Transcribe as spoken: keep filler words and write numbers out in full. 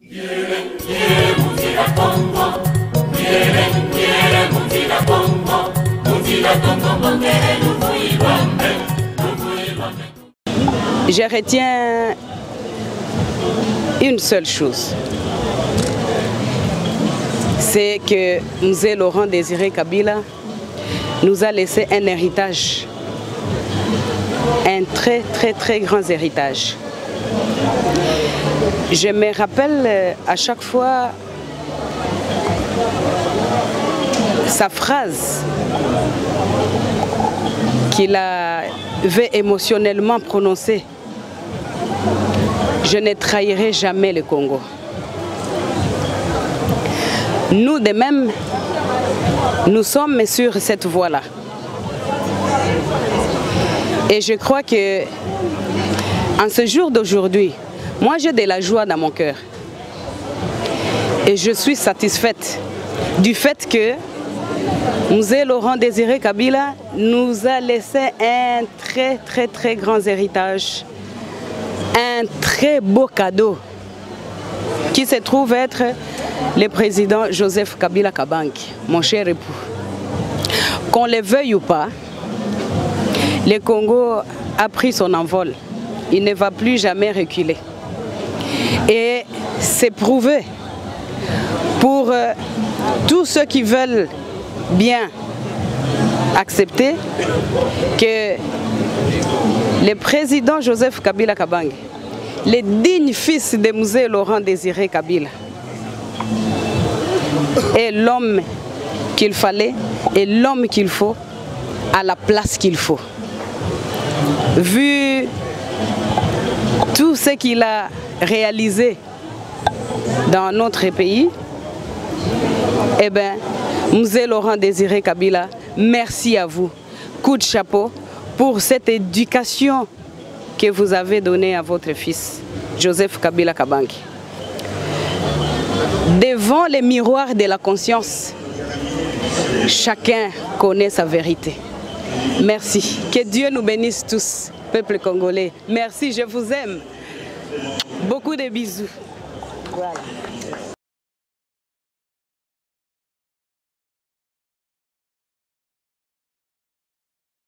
Je retiens une seule chose, c'est que Mzee Laurent Désiré Kabila nous a laissé un héritage, un très très très grand héritage. Je me rappelle à chaque fois sa phrase qu'il avait émotionnellement prononcée: je ne trahirai jamais le Congo. Nous de même, nous sommes sur cette voie-là. Et je crois que en ce jour d'aujourd'hui, moi j'ai de la joie dans mon cœur. Et je suis satisfaite du fait que Mzee Laurent Désiré Kabila nous a laissé un très très très grand héritage, un très beau cadeau qui se trouve être le président Joseph Kabila Kabange, mon cher époux. Qu'on le veuille ou pas, le Congo a pris son envol. Il ne va plus jamais reculer. Et c'est prouvé pour euh, tous ceux qui veulent bien accepter que le président Joseph Kabila Kabange, le digne fils de Mzee Laurent Désiré Kabila, est l'homme qu'il fallait et l'homme qu'il faut à la place qu'il faut. Vu tout ce qu'il a réalisé dans notre pays, eh bien, Mzee Laurent Désiré Kabila, merci à vous. Coup de chapeau pour cette éducation que vous avez donnée à votre fils, Joseph Kabila Kabange. Devant les miroirs de la conscience, chacun connaît sa vérité. Merci. Que Dieu nous bénisse tous, peuple congolais. Merci, je vous aime. Beaucoup de bisous. Voilà.